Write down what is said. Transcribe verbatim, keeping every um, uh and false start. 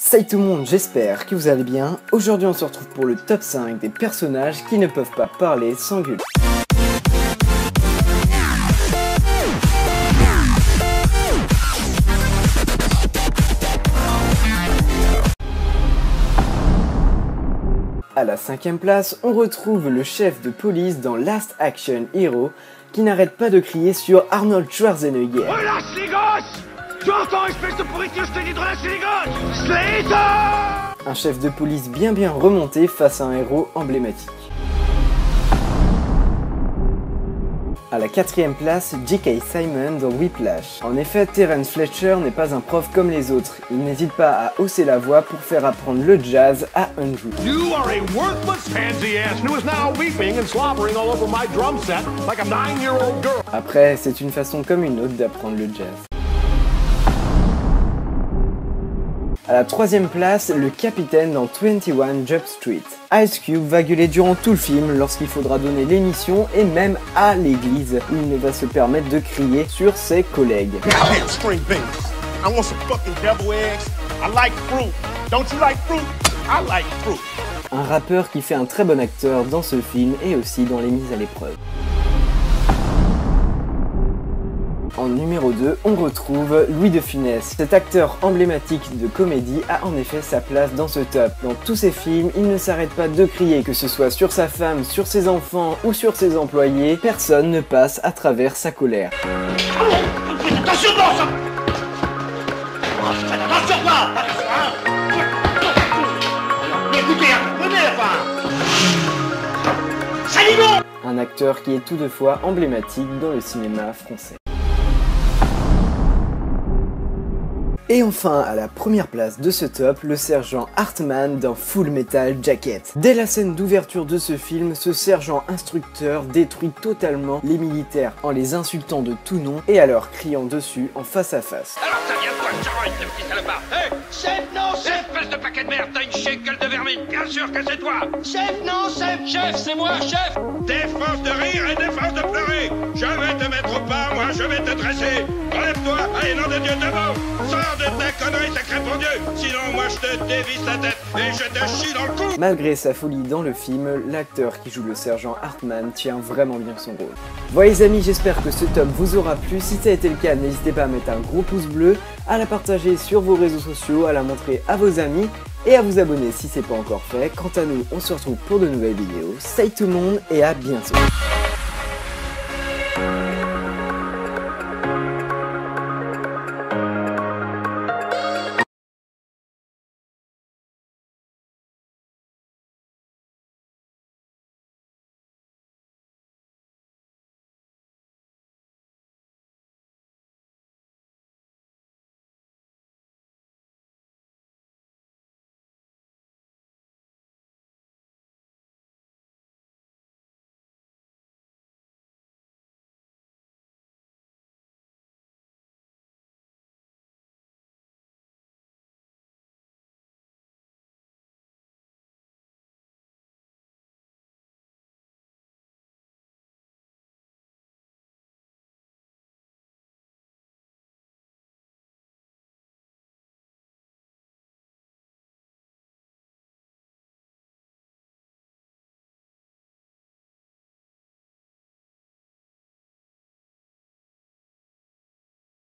Salut tout le monde, j'espère que vous allez bien. Aujourd'hui on se retrouve pour le top cinq des personnages qui ne peuvent pas parler sans gueuler. À la cinquième place, on retrouve le chef de police dans Last Action Hero qui n'arrête pas de crier sur Arnold Schwarzenegger. Relâche les gosses! Tu entends, espèce de pourriture, je te dis de relâcher les gosses! Slater! Un chef de police bien bien remonté face à un héros emblématique. À la quatrième place, J K Simmons dans Whiplash. En effet, Terence Fletcher n'est pas un prof comme les autres. Il n'hésite pas à hausser la voix pour faire apprendre le jazz à Andrew. You are a worthless pansy ass who is now weeping and slobbering all over my drum set like a nine-year-old girl. Après, c'est une façon comme une autre d'apprendre le jazz. À la troisième place, le capitaine dans vingt et un Jump Street. Ice Cube va gueuler durant tout le film lorsqu'il faudra donner l'émission et même à l'église où il ne va se permettre de crier sur ses collègues. Un rappeur qui fait un très bon acteur dans ce film et aussi dans les mises à l'épreuve. En numéro deux, on retrouve Louis de Funès. Cet acteur emblématique de comédie a en effet sa place dans ce top. Dans tous ses films, il ne s'arrête pas de crier, que ce soit sur sa femme, sur ses enfants ou sur ses employés, personne ne passe à travers sa colère. Attention, attention, attention, écoutez, venez, enfin. Salut. Un acteur qui est toutefois emblématique dans le cinéma français. Et enfin, à la première place de ce top, le sergent Hartman dans Full Metal Jacket. Dès la scène d'ouverture de ce film, ce sergent instructeur détruit totalement les militaires en les insultant de tout nom et alors criant dessus en face à face. Alors ça vient de toi, charogne, le petit salopard. Hé, hey, chef, non, chef. Espèce de paquet de merde, t'as une chienne gueule de vermine. Bien sûr que c'est toi. Chef, non, chef. Chef, c'est moi, chef. Défense de rire et défense de pleurer. Je vais te mettre au pas, moi, je vais te dresser. Relève-toi, allez, nom de Dieu, debout. Sors de ta connerie, sacré bon Dieu. Sinon, moi, je te dévisse la tête et je te chie dans le cou. Malgré sa folie dans le film, l'acteur qui joue le sergent Hartman tient vraiment bien son rôle. Voilà les amis, j'espère que ce top vous aura plu. Si ça a été le cas, n'hésitez pas à mettre un gros pouce bleu, à la partager sur vos réseaux sociaux, à la montrer à vos amis et à vous abonner si c'est pas encore fait. Quant à nous, on se retrouve pour de nouvelles vidéos. Salut tout le monde et à bientôt.